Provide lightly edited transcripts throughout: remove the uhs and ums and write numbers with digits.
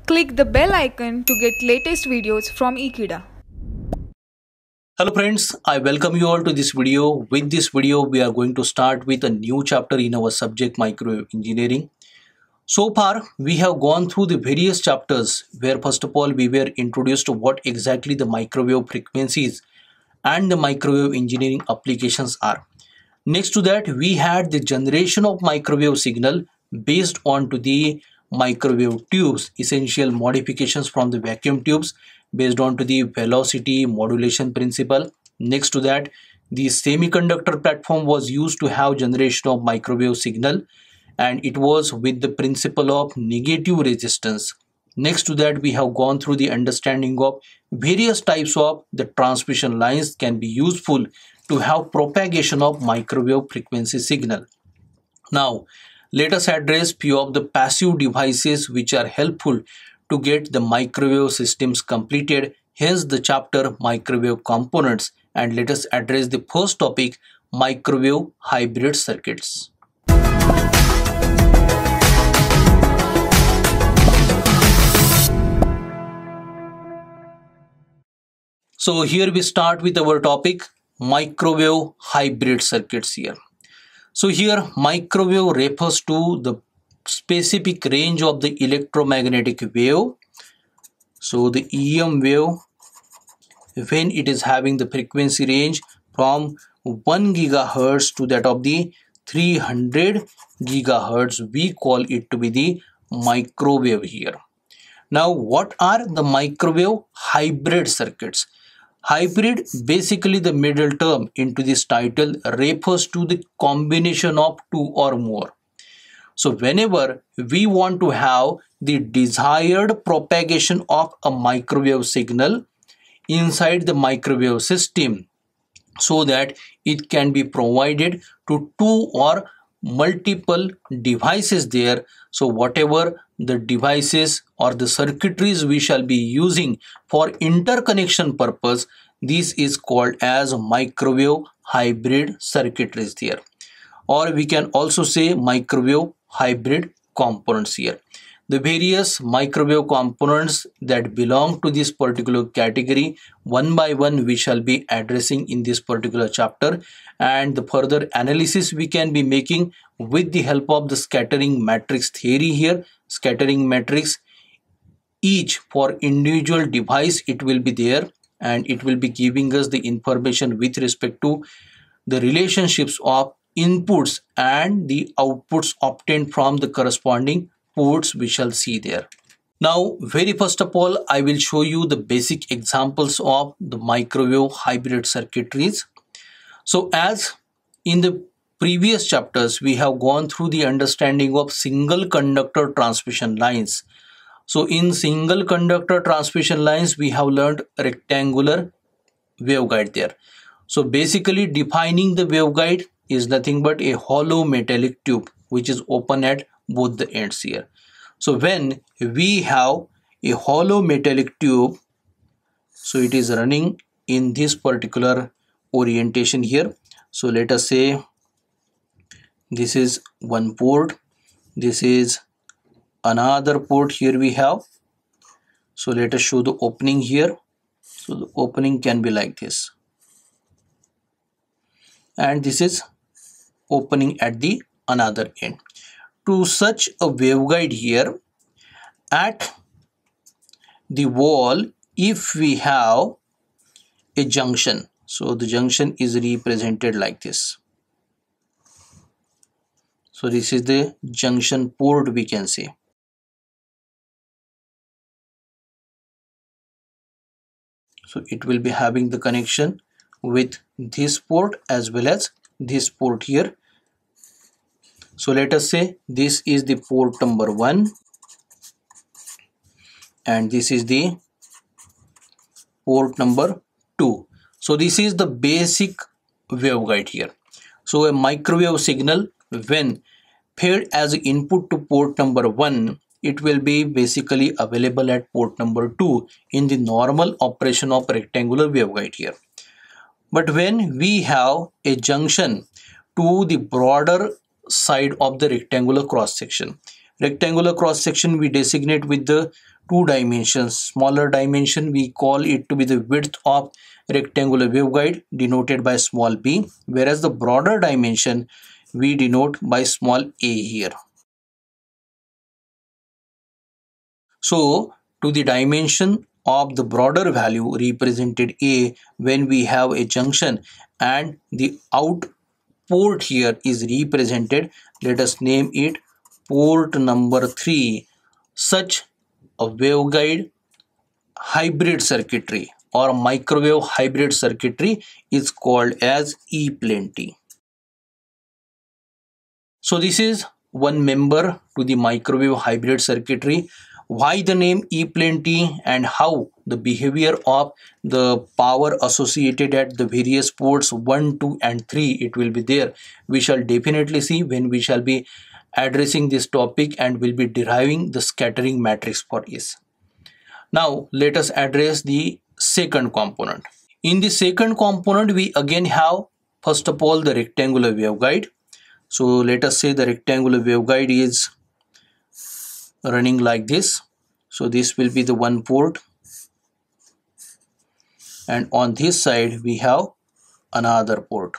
Click the bell icon to get latest videos from Ekeeda. Hello friends, I welcome you all to this video. With this video, we are going to start with a new chapter in our subject microwave engineering. So far, we have gone through the various chapters where first of all we were introduced to what exactly the microwave frequencies and the microwave engineering applications are. Next to that, we had the generation of microwave signal based on to the microwave tubes, essential modifications from the vacuum tubes based on to the velocity modulation principle. Next to that, the semiconductor platform was used to have generation of microwave signal, and it was with the principle of negative resistance. Next to that, we have gone through the understanding of various types of the transmission lines can be useful to have propagation of microwave frequency signal. Now, let us address few of the passive devices which are helpful to get the microwave systems completed, hence the chapter microwave components, and let us address the first topic, microwave hybrid circuits. So here we start with our topic microwave hybrid circuits here. So here microwave refers to the specific range of the electromagnetic wave. So the EM wave, when it is having the frequency range from 1 gigahertz to that of the 300 gigahertz, we call it to be the microwave here. Now what are the microwave hybrid circuits? Hybrid, basically the middle term into this title, refers to the combination of two or more. So whenever we want to have the desired propagation of a microwave signal inside the microwave system so that it can be provided to two or multiple devices there, so whatever the devices or the circuitries we shall be using for interconnection purpose, this is called as microwave hybrid circuitries there, or we can also say microwave hybrid components here. The various microwave components that belong to this particular category, one by one we shall be addressing in this particular chapter, and the further analysis we can be making with the help of the scattering matrix theory here. Scattering matrix, each for individual device it will be there, and it will be giving us the information with respect to the relationships of inputs and the outputs obtained from the corresponding ports we shall see there. Now, very first of all, I will show you the basic examples of the microwave hybrid circuitries. So as in the previous chapters, we have gone through the understanding of single conductor transmission lines. So in single conductor transmission lines, we have learned rectangular waveguide there. So basically defining the waveguide is nothing but a hollow metallic tube which is open at both the ends here. So when we have a hollow metallic tube, so it is running in this particular orientation here. So let us say this is one port, this is another port here we have. So let us show the opening here. So the opening can be like this, and this is opening at the another end. To such a waveguide here, at the wall, if we have a junction, so the junction is represented like this. So this is the junction port we can say. So it will be having the connection with this port as well as this port here. So let us say this is the port number 1 and this is the port number 2. So this is the basic waveguide here. So a microwave signal, when fed as input to port number 1, it will be basically available at port number 2 in the normal operation of rectangular waveguide here. But when we have a junction to the broader side of the rectangular cross section, rectangular cross section we designate with the two dimensions. Smaller dimension, we call it to be the width of rectangular waveguide, denoted by small b, whereas the broader dimension we denote by small a here. So to the dimension of the broader value represented a when we have a junction, and the out port here is represented, let us name it port number 3. Such a waveguide hybrid circuitry or microwave hybrid circuitry is called as E-plane T. So this is one member to the microwave hybrid circuitry. Why the name E-plane T and how the behavior of the power associated at the various ports 1, 2 and 3 it will be there. We shall definitely see when we shall be addressing this topic and will be deriving the scattering matrix for this. Now let us address the second component. In the second component we again have first of all the rectangular waveguide. So let us say the rectangular waveguide is running like this. So this will be the one port, and on this side we have another port.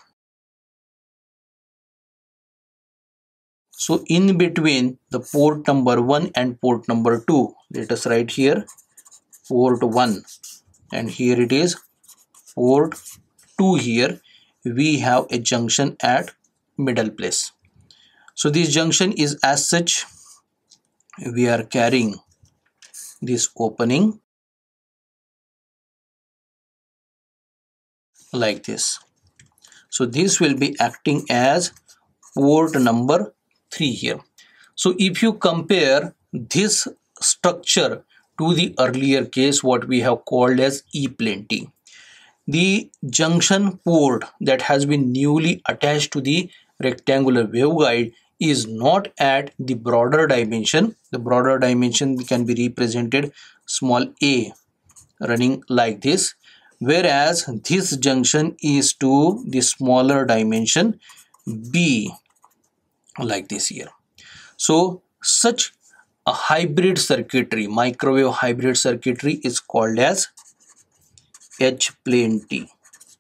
So in between the port number 1 and port number 2, let us write here port 1, and here it is port 2. Here we have a junction at middle place. So this junction is as such, we are carrying this opening like this. So this will be acting as port number 3 here. So if you compare this structure to the earlier case what we have called as E-plane T, the junction port that has been newly attached to the rectangular waveguide is not at the broader dimension. The broader dimension can be represented small a running like this, whereas this junction is to the smaller dimension b like this here. So such a hybrid circuitry, microwave hybrid circuitry, is called as H-plane T.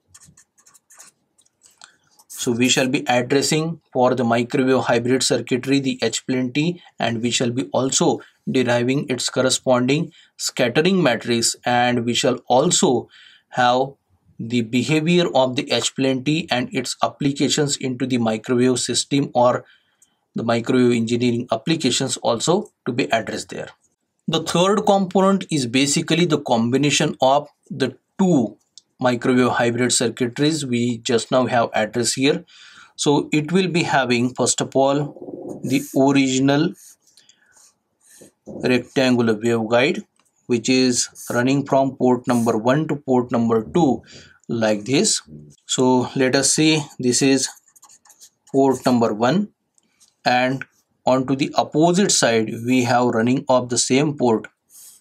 So we shall be addressing for the microwave hybrid circuitry the H-plane T, and we shall be also deriving its corresponding scattering matrix, and we shall also have the behavior of the H-plane T and its applications into the microwave system or the microwave engineering applications also to be addressed there. The third component is basically the combination of the two microwave hybrid circuitries we just now have addressed here. So it will be having first of all the original rectangular waveguide which is running from port number 1 to port number 2 like this. So let us see, this is port number 1, and onto the opposite side we have running of the same port.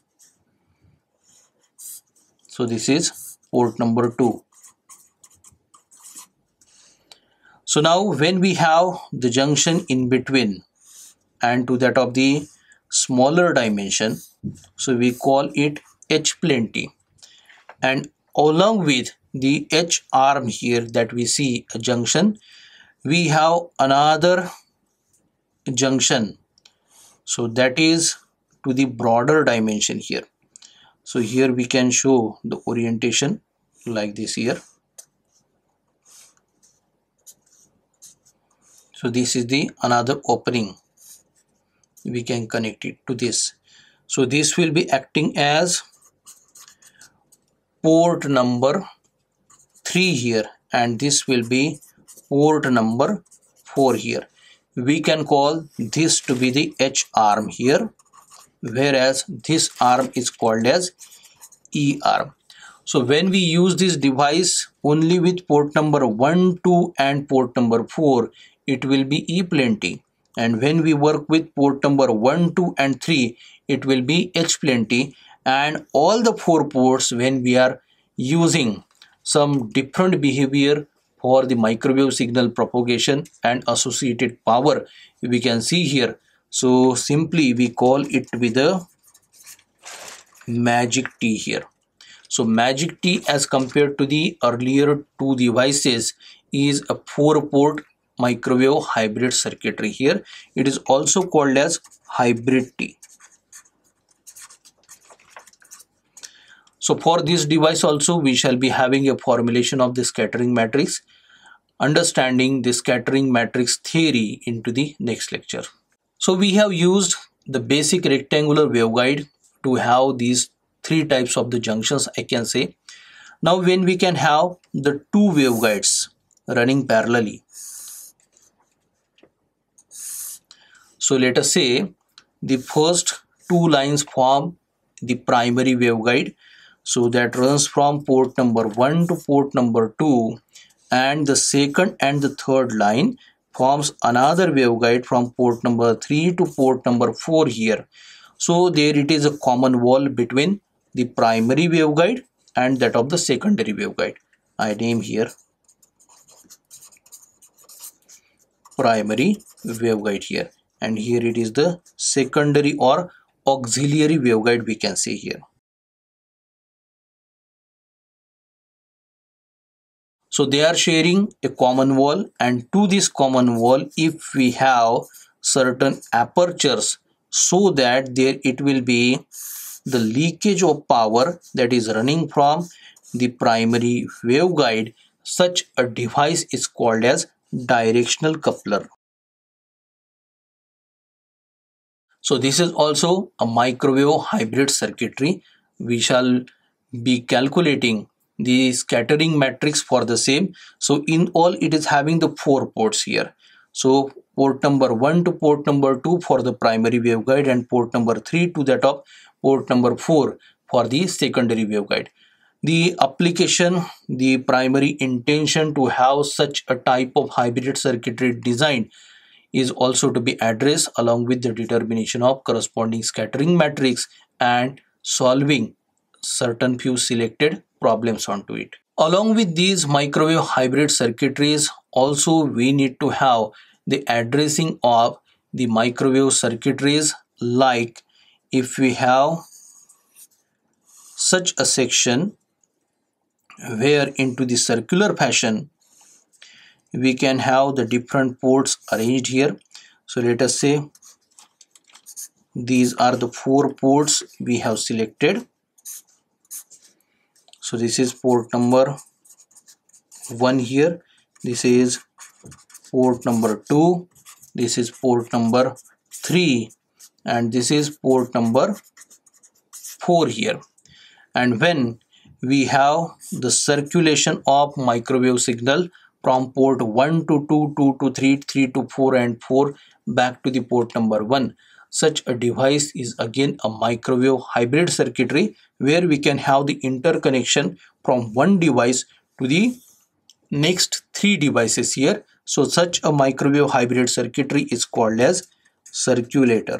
So this is port number 2. So now when we have the junction in between and to that of the smaller dimension, so we call it H-plane T, and along with the H arm here that we see a junction, we have another junction, so that is to the broader dimension here. So here we can show the orientation like this here. So this is the another opening, we can connect it to this. So this will be acting as port number 3 here, and this will be port number 4 here. We can call this to be the H arm here, whereas this arm is called as E arm. So when we use this device only with port number 1, 2 and port number 4, it will be E-plane T, and when we work with port number 1, 2 and 3, it will be H-plane T, and all the 4 ports when we are using some different behavior for the microwave signal propagation and associated power, we can see here. So simply we call it with the Magic T here. So Magic T, as compared to the earlier two devices, is a 4-port microwave hybrid circuitry. Here it is also called as hybrid T. So for this device also we shall be having a formulation of the scattering matrix, understanding the scattering matrix theory into the next lecture. So we have used the basic rectangular waveguide to have these three types of the junctions, I can say. Now when we can have the two waveguides running parallelly. So let us say the first two lines form the primary waveguide. So that runs from port number 1 to port number 2, and the second and the third line forms another waveguide from port number 3 to port number 4 here. So there it is a common wall between the primary waveguide and that of the secondary waveguide. I name here primary waveguide here, and here it is the secondary or auxiliary waveguide, we can say here. So they are sharing a common wall, and to this common wall if we have certain apertures, so that there it will be the leakage of power that is running from the primary waveguide, such a device is called as directional coupler. So this is also a microwave hybrid circuitry. We shall be calculating the scattering matrix for the same. So in all it is having the 4 ports here. So port number 1 to port number 2 for the primary waveguide, and port number 3 to that of port number 4 for the secondary waveguide. The application, the primary intention to have such a type of hybrid circuitry design is also to be addressed, along with the determination of corresponding scattering matrix and solving certain few selected problems onto it. Along with these microwave hybrid circuitries, also we need to have the addressing of the microwave circuitries, like if we have such a section where into the circular fashion we can have the different ports arranged here. So let us say these are the 4 ports we have selected. So this is port number 1 here, this is port number 2, this is port number 3, and this is port number 4 here. And when we have the circulation of microwave signal from port 1 to 2, 2 to 3, 3 to 4, and 4 back to the port number 1, such a device is again a microwave hybrid circuitry, where we can have the interconnection from one device to the next 3 devices here. So such a microwave hybrid circuitry is called as circulator.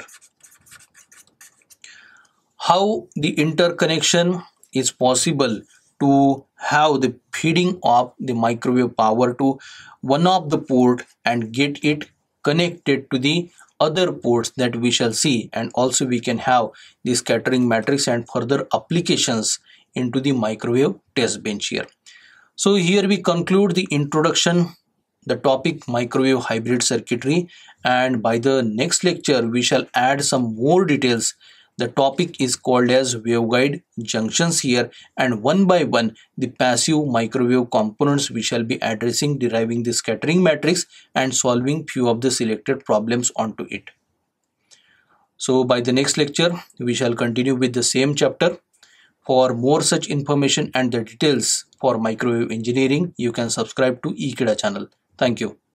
How the interconnection is possible to have the feeding of the microwave power to one of the port and get it connected to the other ports, that we shall see, and also we can have the scattering matrix and further applications into the microwave test bench here. So here we conclude the introduction, the topic microwave hybrid circuitry, and by the next lecture we shall add some more details. The topic is called as waveguide junctions here, and one by one the passive microwave components we shall be addressing, deriving the scattering matrix and solving few of the selected problems onto it. So by the next lecture we shall continue with the same chapter. For more such information and the details for microwave engineering, you can subscribe to Ekeeda channel. Thank you.